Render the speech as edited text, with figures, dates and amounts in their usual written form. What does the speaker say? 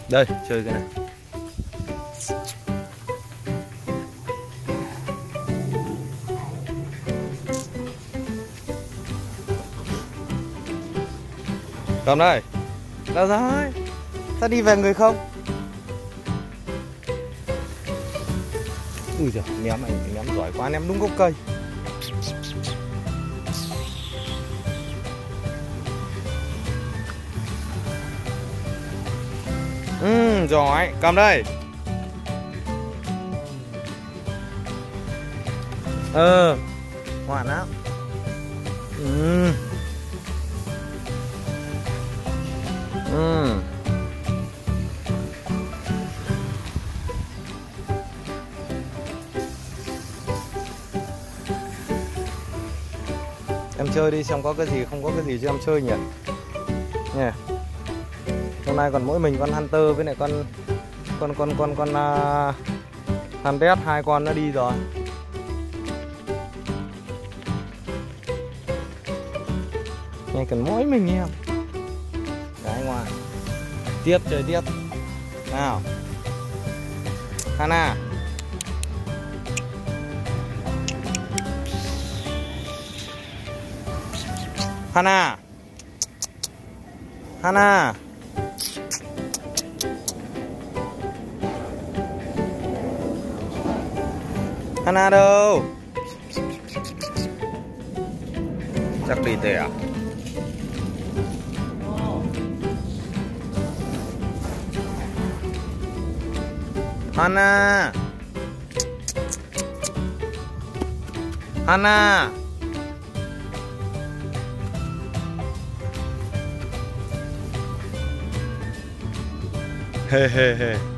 Đây, chơi cái này. Cầm đây. Đâu rồi? Sao đi về người không? Ui giời, ném này ném giỏi quá, ném đúng gốc cây. Giỏi, cầm đây. Ngoan lắm. Em chơi đi xem có cái gì, không có cái gì cho em chơi nhỉ. Nè. Hôm nay còn mỗi mình con Hunter với lại con Hunted, hai con nó đi rồi. Này cần mỗi mình em. Cái ngoài. Tiếp chơi tiếp. Nào. Hana. Hana. Hana. Hana đâu? Chắc đi tè à? Hana. Hana. He he he.